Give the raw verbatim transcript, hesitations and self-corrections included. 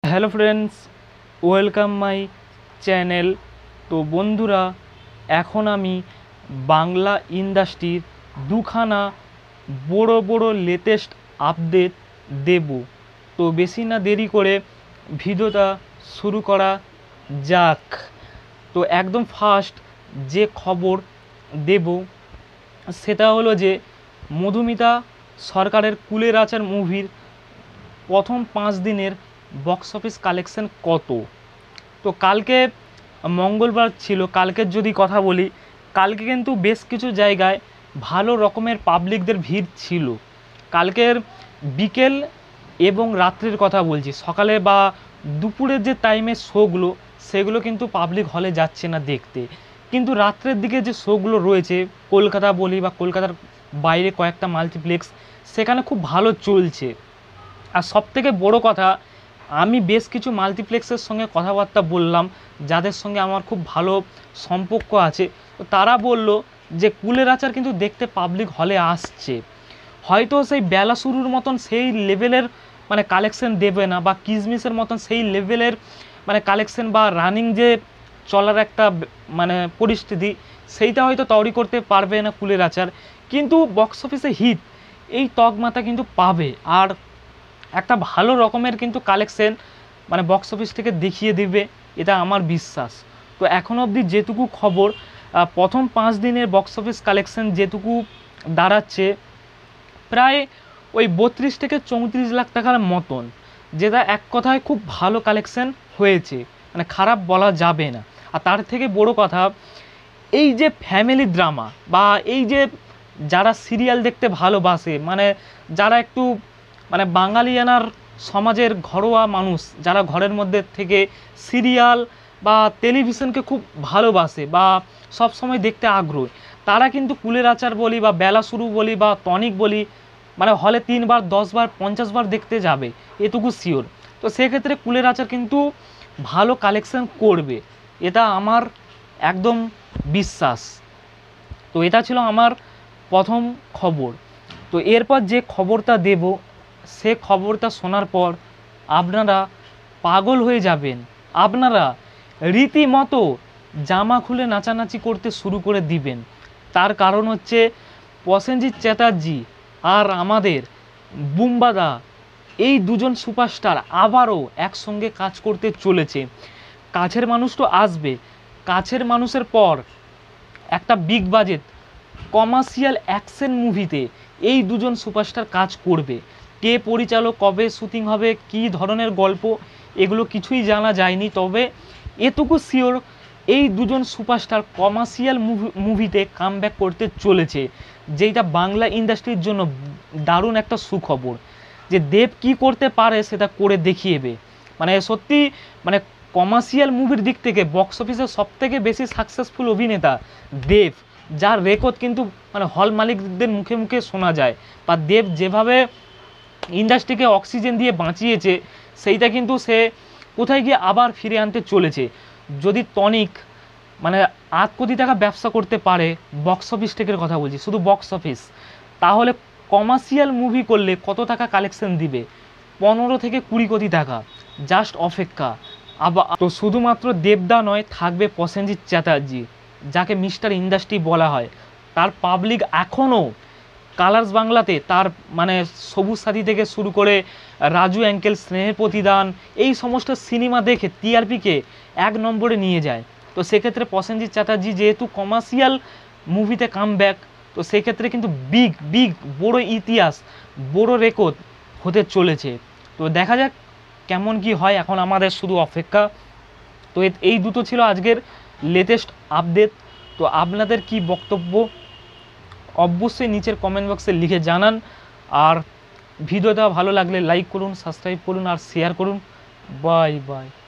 Hello friends, welcome my channel. তো বন্ধুরা, এখন আমি বাংলা ইন্ডাস্ট্রির দুখানা বড় বড় লেটেস্ট আপডেট দেব। তো বেশি না দেরি করে ভিডিওটা শুরু করা যাক। তো একদম ফার্স্ট যে খবর দেব সেটা হলো যে মধুমিতা সরকারের কুলের আচার মুভির প্রথম পাঁচ দিনের বক্স অফিস কালেকশন কত। তো কালকে মঙ্গলবার ছিল, কালকের যদি কথা বলি, কালকে কিন্তু বেশ কিছু জায়গায় ভালো রকমের পাবলিকদের ভিড় ছিল। কালকের বিকেল এবং রাত্রের কথা বলছি, সকালে বা দুপুরের যে টাইমের শোগুলো সেগুলো কিন্তু পাবলিক হলে যাচ্ছে না দেখতে, কিন্তু রাত্রের দিকে যে শোগুলো রয়েছে কলকাতা বলি বা কলকাতার বাইরে কয়েকটা মাল্টিপ্লেক্স, সেখানে খুব ভালো চলছে। আর সবথেকে বড় কথা, আমি বেশ কিছু মাল্টিপ্লেক্সের সঙ্গে কথাবার্তা বললাম যাদের সঙ্গে আমার খুব ভালো সম্পর্ক আছে। তো তারা বলল যে কুলের আচার কিন্তু দেখতে পাবলিক হলে আসছে, হয়তো সেই বেলা শুরুর মতন সেই লেভেলের মানে কালেকশন দেবে না, বা কিসমিসের মতন সেই লেভেলের মানে কালেকশন বা রানিং যে চলার একটা মানে পরিস্থিতি, সেইটা হয়তো তৈরি করতে পারবে না কুলের আচার, কিন্তু বক্স অফিসে হিট এই তকমাতা কিন্তু পাবে। আর একটা ভালো রকমের কিন্তু কালেকশন মানে বক্স অফিস থেকে দেখিয়ে দেবে, এটা আমার বিশ্বাস। তো এখন অবধি যেটুকু খবর, প্রথম পাঁচ দিনের বক্স অফিস কালেকশন যেটুকু দাঁড়াচ্ছে প্রায় ওই বত্রিশ থেকে চৌত্রিশ লাখ টাকার মতন, যেটা এক কথায় খুব ভালো কালেকশন হয়েছে, মানে খারাপ বলা যাবে না। আর তার থেকে বড় কথা, এই যে ফ্যামিলি ড্রামা বা এই যে যারা সিরিয়াল দেখতে ভালোবাসে, মানে যারা একটু মানে বাঙালিয়ানার সমাজের ঘরোয়া মানুষ, যারা ঘরের মধ্যে থেকে সিরিয়াল বা টেলিভিশনকে খুব ভালোবাসে বা সব সময় দেখতে আগ্রহী, তারা কিন্তু কুলের আচার বলি বা বেলা শুরু বলি বা টনিক বলি মানে হলে তিনবার দশবার পঞ্চাশ বার দেখতে যাবে, এটুকু শিওর। তো সেক্ষেত্রে কুলের আচার কিন্তু ভালো কালেকশন করবে, এটা আমার একদম বিশ্বাস। তো এটা ছিল আমার প্রথম খবর। তো এরপর যে খবরটা দেব, সে খবরটা শোনার পর আপনারা পাগল হয়ে যাবেন, আপনারা রীতিমতো জামা খুলে নাচানাচি করতে শুরু করে দিবেন। তার কারণ হচ্ছে প্রসেনজিৎ চ্যাটার্জি আর আমাদের বুম্বাদা, এই দুজন সুপারস্টার আবারও একসঙ্গে কাজ করতে চলেছে। কাছের মানুষ তো আসবে, কাছের মানুষের পর একটা বিগ বাজেট কমার্শিয়াল অ্যাকশন মুভিতে এই দুজন সুপারস্টার কাজ করবে। কে পরিচালক, কবে শুটিং হবে, কী ধরনের গল্প, এগুলো কিছুই জানা যায়নি, তবে এটুকু শিওর এই দুজন সুপারস্টার কমার্শিয়াল মুভি মুভিতে কামব্যাক করতে চলেছে, যেটা বাংলা ইন্ডাস্ট্রির জন্য দারুণ একটা সুখবর। যে দেব কি করতে পারে সেটা করে দেখিয়েবে, মানে সত্যি মানে কমার্শিয়াল মুভির দিক থেকে বক্স অফিসে সবথেকে বেশি সাকসেসফুল অভিনেতা দেব, যার রেকর্ড কিন্তু মানে হল মালিকদের মুখে মুখে শোনা যায়। বা দেব যেভাবে ইন্ডাস্ট্রিকে অক্সিজেন দিয়ে বাঁচিয়েছে, সেইটা কিন্তু সে কোথায় গিয়ে আবার ফিরে আনতে চলেছে। যদি টনিক মানে আট কোটি টাকা ব্যবসা করতে পারে, বক্স অফিস টেকের কথা বলছি, শুধু বক্স অফিস, তাহলে কমার্শিয়াল মুভি করলে কত টাকা কালেকশন দিবে? পনেরো থেকে কুড়ি কোটি টাকা, জাস্ট অপেক্ষা। আবার তো শুধুমাত্র দেবদা নয়, থাকবে প্রসেনজিৎ চ্যাটার্জি, যাকে মিস্টার ইন্ডাস্ট্রি বলা হয়। তার পাবলিক এখনও কালার্স বাংলাতে তার মানে সবুজ সাথী থেকে শুরু করে রাজু অ্যাঙ্কেল, স্নেহের প্রতিদান, এই সমস্ত সিনেমা দেখে টিআরপিকে এক নম্বরে নিয়ে যায়। তো সেক্ষেত্রে প্রসেনজিৎ চ্যাটার্জি যেহেতু কমার্শিয়াল মুভিতে কামব্যাক, তো সেক্ষেত্রে কিন্তু বিগ বিগ বড় ইতিহাস, বড় রেকর্ড হতে চলেছে। তো দেখা যাক কেমন কি হয়, এখন আমাদের শুধু অপেক্ষা। তো এই দুটো ছিল আজকের লেটেস্ট আপডেট। তো আপনাদের কি বক্তব্য অবশ্যই নিচের কমেন্ট বক্সে লিখে জানান। আর ভিডিওটা ভালো লাগলে লাইক করুন, সাবস্ক্রাইব করুন আর শেয়ার করুন। Bye by.